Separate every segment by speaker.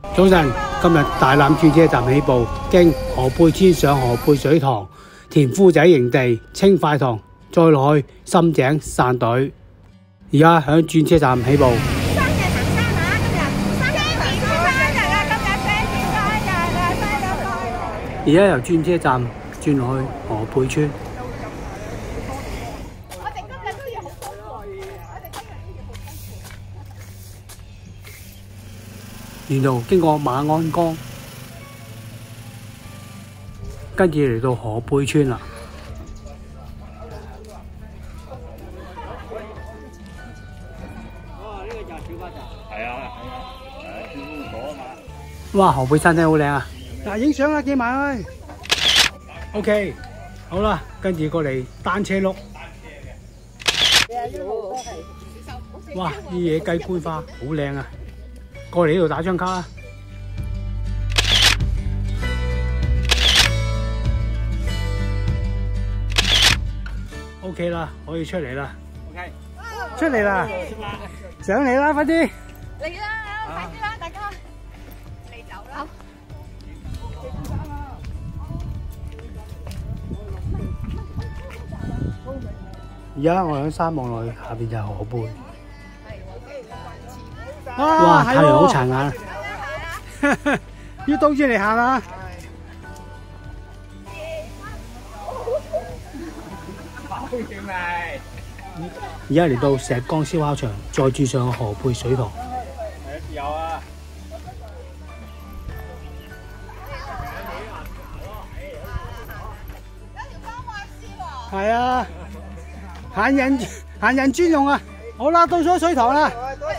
Speaker 1: 早晨，今日大欖轉車站起步，經河背村上河背水塘、田夫仔營地、青塊塘，再落去深井散隊。而家響轉車站起步。而家由轉車站轉落去河背村。沿途經過馬鞍崗，跟住嚟到河背村啦。哇！呢個就係小巴站。係啊，轉烏果啊嘛。哇！河背山頂好靚啊！嗱，影相啦，記埋去。OK， 好啦，跟住過嚟單車碌。哇！啲野雞觀花好靚啊！過嚟呢度打張卡啦。OK 啦，可以出嚟啦。OK， 出嚟啦，上嚟啦，快啲！
Speaker 2: 嚟啦，快啲啦，大家嚟走啦！
Speaker 1: 而家我響山望落去，下邊就係河背。
Speaker 2: 哇，
Speaker 1: 太陽好殘眼，要倒轉嚟行啊！而家嚟到石崗燒烤場，再轉上河背水塘。有啊！係啊，行人專用啊！好啦，到咗水塘啦。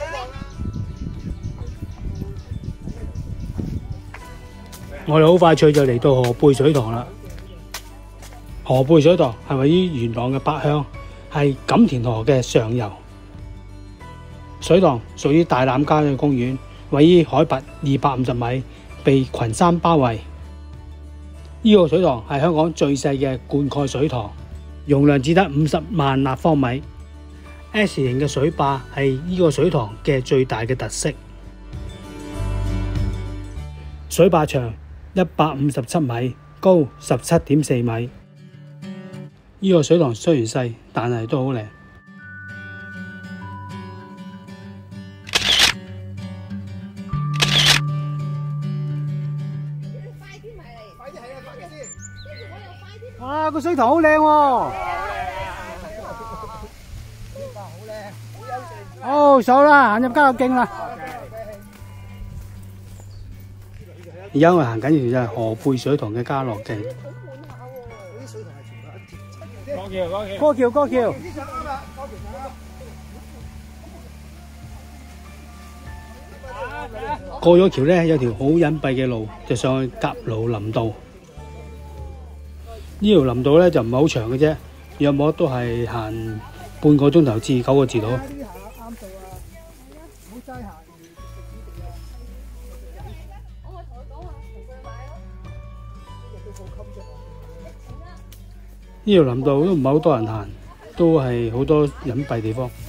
Speaker 1: 我哋好快脆就嚟到河背水塘啦。河背水塘係位於元朗嘅北鄉，係錦田河嘅上游。水塘屬於大欖郊野公園，位於海拔250米，被群山包圍。呢個水塘係香港最細嘅灌溉水塘，容量只得50萬立方米。S 型嘅水壩係呢個水塘嘅最大嘅特色。水壩長157米，高17.4米。呢個水塘雖然細，但係都好靚。哇！個水塘好靚喎！好手啦，行入郊遊徑啦。而家我行緊條就係河背水塘嘅家樂徑。過橋。過咗橋咧，有條好隱蔽嘅路，就上去甲路林道。呢條林道咧就唔係好長嘅啫，約莫都係行半個鐘頭至9個字度。呢條林道都唔係好多人行，都係好多隱蔽地方。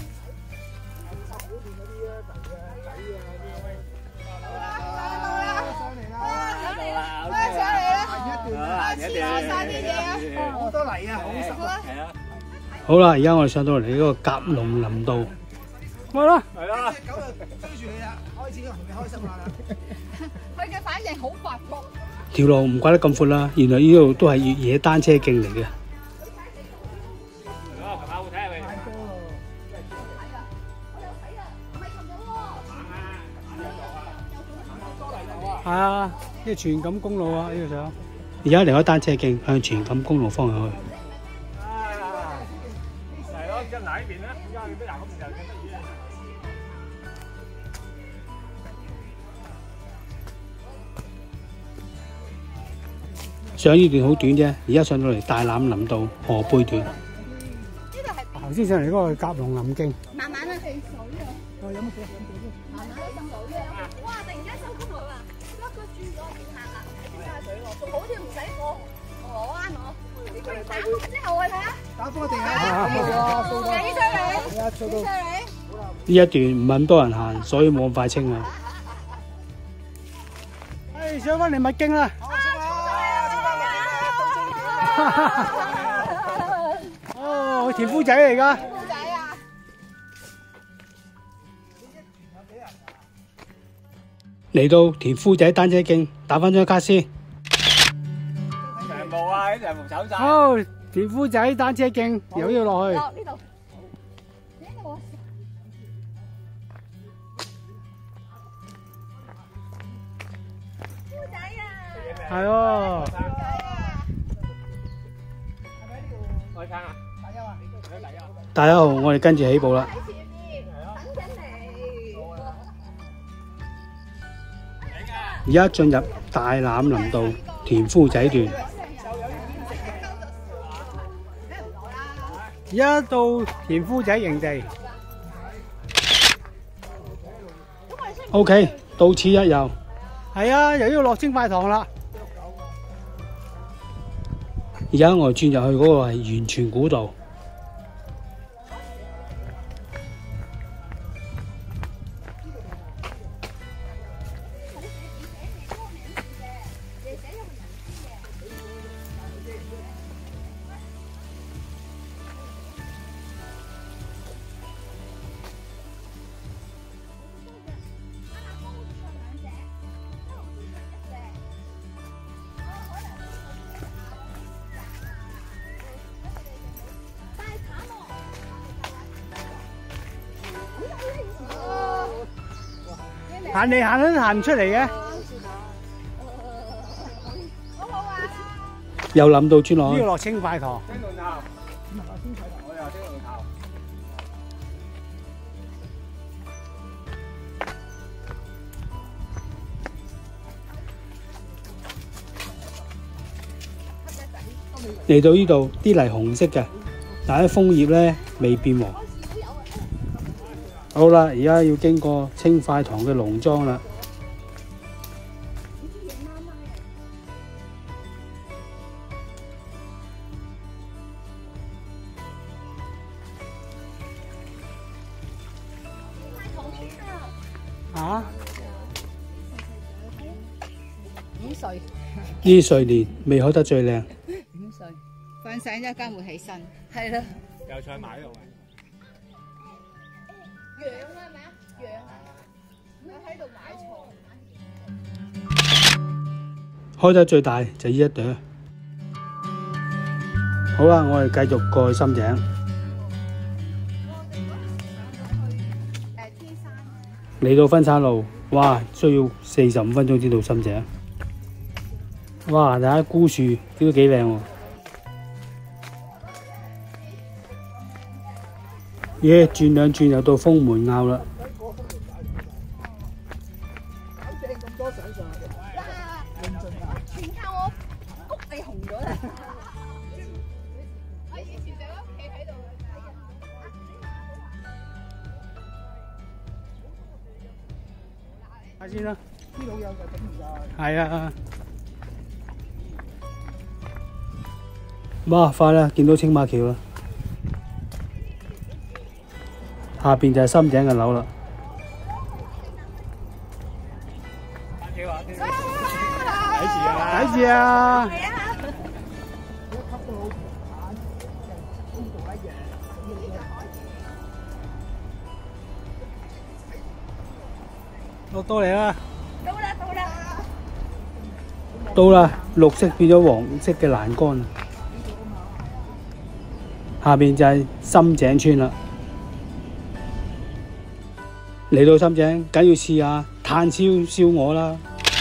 Speaker 1: 好啦，而家我哋上到嚟呢個甲龍林道，咪咯，係啦。隻狗就追住你啦，開始同你開心啦。佢嘅反應好快速。條路唔怪得咁闊啦，原來呢度都係越野單車徑嚟嘅。係啊，呢個荃錦公路啊，呢個上。而家離開單車徑，向荃錦公路方向去。上呢段好短啫，而家上到嚟大欖林道河背段。頭先上嚟嗰個甲龍林徑。慢慢啊，地水啊。有乜水？慢慢滲水啊！哇！突然間收工啦，一個轉咗變客啦，睇下水喎，仲好似唔使我啱我。打風之後啊，睇下。打風嘅地下。幾犀利？幾犀利？呢一段唔係咁多人行，所以冇咁快清啊。 哎，上翻嚟麥徑啦！哦，田夫仔嚟㗎。嚟到田夫仔單車徑，打翻張卡先。
Speaker 3: 長毛啊，啲長毛走晒。
Speaker 1: 好，田夫仔單車徑又要落去。
Speaker 2: 呢度。
Speaker 1: 係喎。大家好，我哋跟住起步啦。而家進入大欖林道田夫仔段，而家到田夫仔營地。OK， 到此一遊。係啊，又要落青塊塘啦。而家我哋轉入去嗰個係源泉古道。行嚟行去都行唔出嚟嘅，又諗到轉落去。呢個落青塊塘。
Speaker 3: 青龍頭，我又青龍頭。
Speaker 1: 嚟到呢度啲泥紅色嘅，但係楓葉咧未變黃。好啦，而家要經過青塊塘嘅農莊啦。啊？
Speaker 2: 5歲。
Speaker 1: 呢歲年未開得最靚。
Speaker 2: 5歲，瞓醒一間會起身。係啦。
Speaker 3: 又再買呢度。
Speaker 2: 養啊，係咪啊？養啊！佢喺度買菜。
Speaker 1: 開得最大就呢一朵。好啦，我哋繼續過去深井。嚟到分岔路，哇！需要45分鐘先到深井。哇！睇下枯樹都幾靚喎。耶！轉兩轉又到封門坳啦。
Speaker 2: 全靠我谷你紅咗啦！我以前就喺屋企喺度。
Speaker 1: 睇先啦。呢度有就整唔晒。係啊。哇！快啦，見到青馬橋啦。下邊就係深井嘅樓啦。
Speaker 3: 睇住啊！
Speaker 1: 睇住啊！落到嚟啦！到啦！綠色變咗黃色嘅欄杆，下邊就係深井村啦。嚟到深井，梗要試下炭燒燒鵝啦！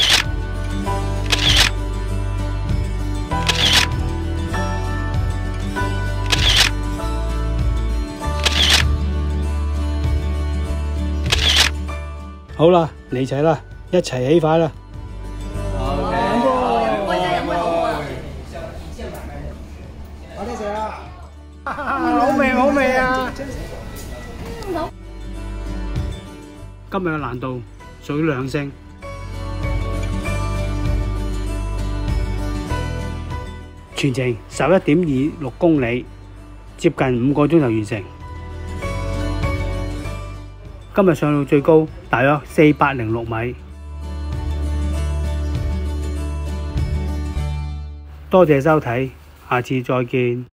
Speaker 1: 好啦，嚟齊啦，一齊起快啦！好味好味啊！今日嘅難度屬於2星，全程11.26公里，接近5個鐘頭完成。今日上到最高大約406米。 多謝收睇，下次再見。